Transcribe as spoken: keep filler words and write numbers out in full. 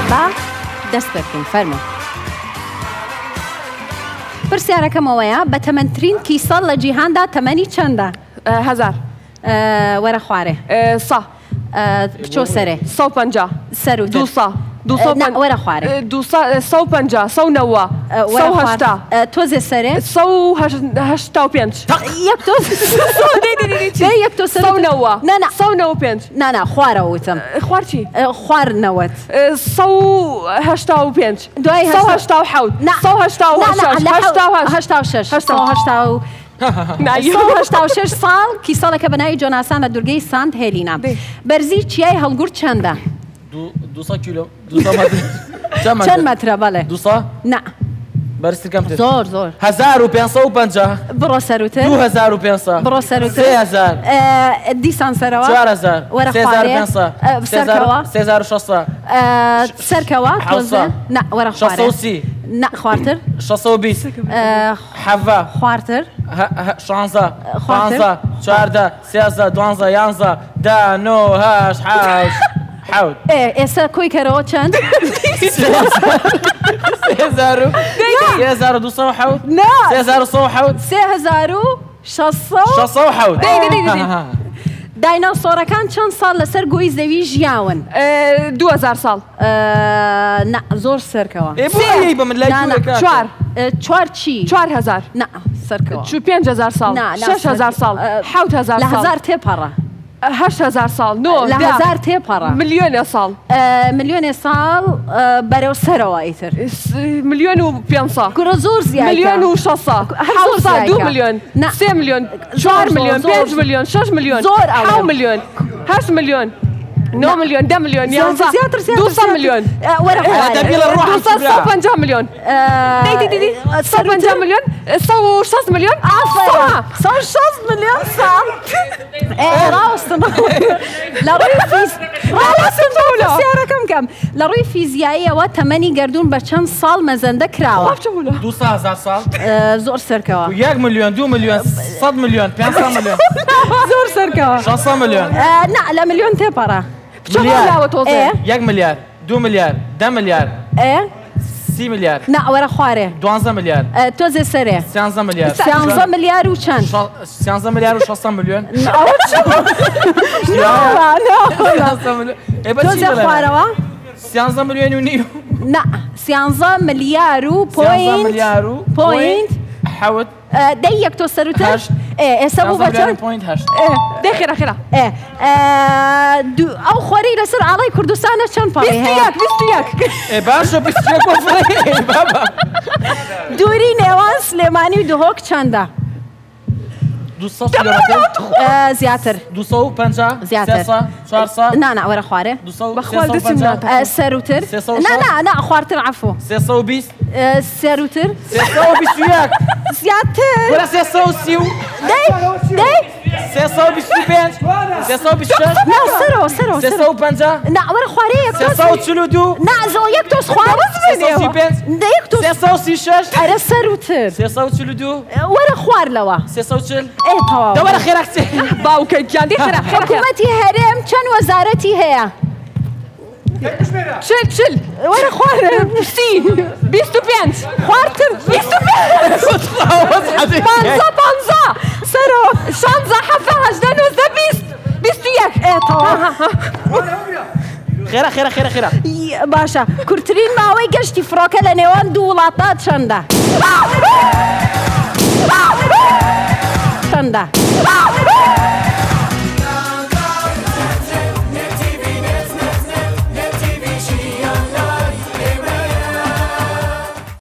با دەست پێ بکەین فەرموو. پرسیارەکەمەوەیە بە تەمەنترین کیسەڵ لە جیهاندا تەمەنی چەندە؟ هەزار. وەرە خوارێ. سا. بچۆ سەرێ. سە و پەنجا. سەر و دوو سا. وەرە خوارێ. سە و پەنجا. سە و نەوە. سە و هەشتا. تۆزێ سەرێ. سە و هەشتا و پێنج. یەک تۆ یەک تۆ سەر سە و نەوە. سە و نەوە پێنج. نانا خوارەوە وتم. خوار چی؟ خوارنەوەت. سە و هەشتا و پێنج. دوای سە و هەشتا و حەوت. سە و هەشتا و شەش. هەشتا و شەش. هەشتا و هەشتا و هەشتا و شەش ساڵ کیسەڵێکە بە ناوی جۆناسان لە دوورگەی سانت هێلینا. بەرزی چیای هەڵگورت چەندە؟ دووسە کیلۆ. دووسە مەتر. چەند مەترە بەڵێ؟ دووسە؟ نا. بەرزترکەم تر. زۆر زۆر. هەزار و پێنج سە و پەنجا. بڕۆ سەروتر. دوو هەزار و پێنج سە. بڕۆ سەروتر. سێ هەزار. دیسان سەرەوە. چوار هەزار. وەرە سێ هەزار و پێنج سە. سەرکەوە. سێ هەزار و شەش سە. سەرکەوە تۆزە. نا وەرە خوارێ. شەش سە و سی. نا خوارتر. شەش سە و بیست. حەڤە. خوارتر. شانزە. پانزە. چواردە. سێزدە. دوانزە. یانزە. دە. نۆ. هەشت. حەوت. حەوت. ئێستا کۆی کەرەوە چەند؟ سێ هەزار و سێ هەزار و دووسە و حەوت. سێ هەزار و سە و حەوت. سێ هەزار و شەش شەش سە و حەوت. دایناسۆرەکان چەند ساڵ لەسەر گۆی زەوی ژیاون؟ دوو هەزار ساڵ. نا زۆر سەرکەوە. چوار. چوار چی؟ چوار هەزار. نا سەرکەوە. پێنج هەزار ساڵ. شەش هەزار ساڵ. حەوت هەزار ساڵ. لە هەزار تێپەڕە. هەشت هەزار ساڵ. لە هەزار تێپەڕە. ملیۆنە ساڵ. ملیۆنێ ساڵ بەرەو سەرەوە ئیتر. ملیۆن و پێنج سە. گورە زۆر زیاتر. ملیۆن و شەش سە. حەوت سە. دوو ملیۆن. سێ ملیۆن. چوار ملیۆن. پێنج ملیۆن. شەش ملیۆن. زۆر حەوت ملیۆن. هەشت ملیۆن. نۆ ملیۆن. دە ملیۆن. یانزە. دووسە ملیۆن. وەرە دووسە سە و پەنجا ملیۆن. سە و پەنجا ملیۆن. سە و شەش ملیۆن. سە و شەش ملیۆن ساڵ. ڕاستن. لە ڕووی فیز پرسیارەکەم کەم. لە ڕووی فیزیاییەوە تەمەنی گەردوون بە چەند ساڵ مەزەندە کراوە؟ دووسە هەزار ساڵ. زۆر سەرکەوە. یەک ملیۆن. دوو ملیۆن. سەد ملیۆن. پێنج سە ملیۆن. زۆر سەرکەوە. شەش سە ملیۆن. نا لە ملیۆن تێپەڕە. یەک ملیار. دوو ملیار. دە ملیار. سی ملیار. نا وەرە خوارێ. دوانزە ملیار. تۆزێ سەرێ. سیانزە ملیار. سیانزە ملیار و چەند؟ سیانزە ملیار و شەش سە ملیۆن. تۆزێ خوارەوە؟ سیانزە ملیۆن و نیو. نا سیانزە ملیار و پۆینت. ملیار و پۆینت. حەوت. دەی یەک تۆ سەروتر؟ ئێستا بوو بە چەند؟ پۆینت هەشت. دەی خێرا خێرا. ئەو خۆری لەسەر ئاڵای کوردستانە چەند پاڕی هەیە؟ بیست و یەک. باشە بیست و یەک وەفرەی بابا. دووری نێوان سلێمانی و دهۆک چەندە؟ دووسە کیلۆمەتر. زیاتر. دووسە و پەنجا. زیاتر. سێ سە. چوار سە. نا نا وەرە خوارێ. بەخوا دەستم ناتە. سەروتر. نا نا نا خوارتر عەفو. سێ سە و بیست. سەروتر. سێ سە و بیست و یەک. زیاتر. وەرە سێ سە و سی و. دەی دەی. سێ سە و بیست و پێنج. سێ سە و بیست و شەش. نا سەرەوە سەرەوە. سێ سە و پەنجا. نا وەرە خوارێ یەک سێ سە و چل و دوو. نا زۆ یەک تۆز خوارە. سێ سە و سی پێنج. یەک تۆز. سێ سە و سی شەش. ئەرە سەروتر. سێ سە و چل و دوو. وەرە خوار لەوە. سێ سە و چل. ئێ تەواو. دەوەرە خێرا کچێ. باوکە گیان. دەی خێرا خێرا. حکوومەتی هەرێم چەند وەزارەتی هەیە؟ چل چل. وەرە خوارە. سی. بیست و پێنج. خوارتر. بیست و پێنج. پانزە پانزە. سەرەوە. شانزە حەفە هەژدە نۆزدە بیست. بیست و یەک. ئێ تەواو. خێرا خێرا خێرا خێرا. باشە کورتترین ماوەی گەشتی فڕۆکە لە نێوان دوو وڵاتە چەندە؟ چەندە؟